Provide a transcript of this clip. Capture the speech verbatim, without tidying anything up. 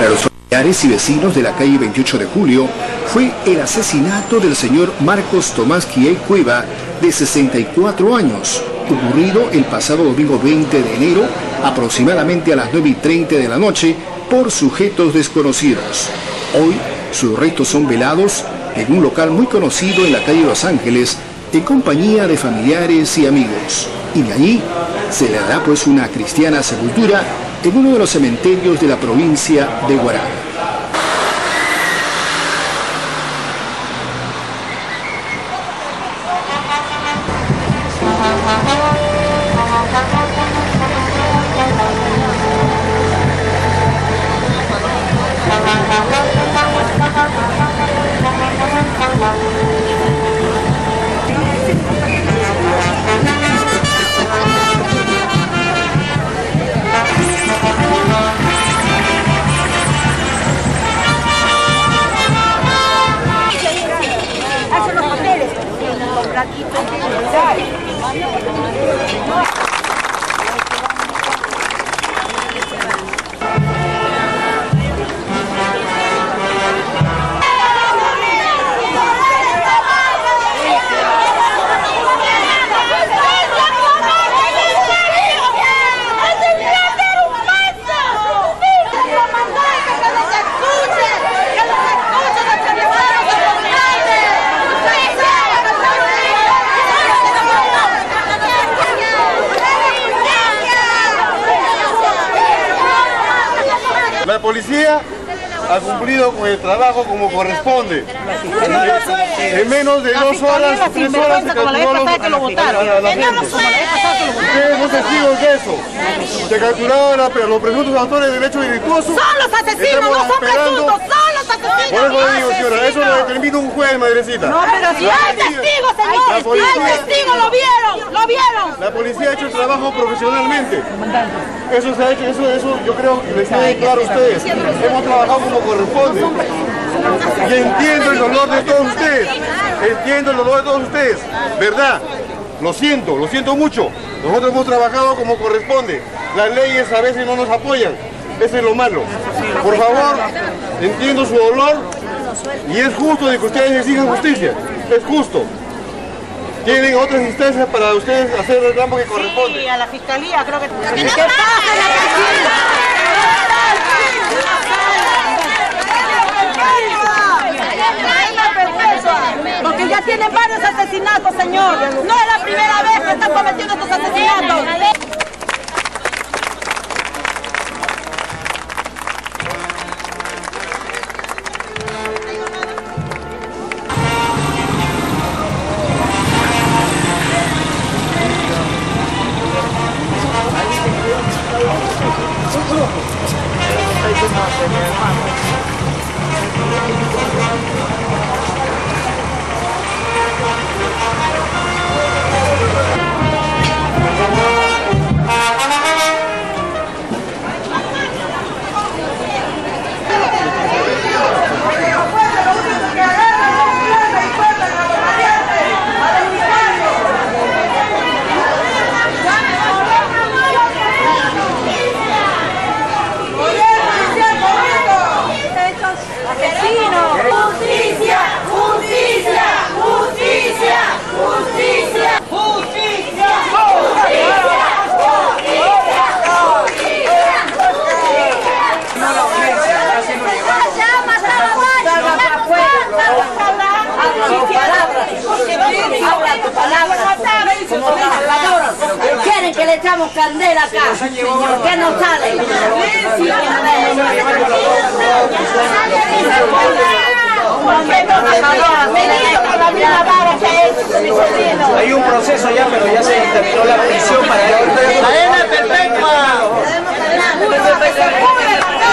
Para los familiares y vecinos de la calle veintiocho de julio, fue el asesinato del señor Marcos Tomás Quiey Cueva, de sesenta y cuatro años, ocurrido el pasado domingo veinte de enero, aproximadamente a las nueve y treinta de la noche, por sujetos desconocidos. Hoy, sus restos son velados en un local muy conocido en la calle Los Ángeles, en compañía de familiares y amigos. Y de allí se le dará pues una cristiana sepultura en uno de los cementerios de la provincia de Huaraz. La policía ha cumplido con el trabajo como corresponde. En menos de dos horas, tres horas se capturó a la gente. Ustedes son testigos de eso. Se capturaron a los presuntos autores del hecho delictuoso. Son los asesinos, no son presuntos, son los asesinos. Por eso le digo, señora, eso lo determina un juez, madrecita. No, pero si hay testigos, señor, hay testigos, lo vieron, lo vieron. La policía ha hecho el trabajo profesionalmente. Eso se ha hecho, eso, eso yo creo que les quede claro a ustedes. Hemos trabajado como corresponde. Y entiendo el dolor de todos ustedes. Entiendo el dolor de todos ustedes. ¿Verdad? Lo siento, lo siento mucho. Nosotros hemos trabajado como corresponde. Las leyes a veces no nos apoyan. Eso es lo malo. Por favor, entiendo su dolor y es justo de que ustedes exijan justicia. Es justo. Tienen otras instancias para ustedes hacer el reclamo que corresponde. Sí, a la fiscalía, creo que... ¿Qué pasa en la fiscalía? Porque ya tienen varios asesinatos, señor. No es la primera vez que están cometiendo estos asesinatos. Quieren que le echamos candela acá. ¿Por qué no sale? Hay un proceso ya, pero ya se terminó la prisión para... ¡Cadena perpetua!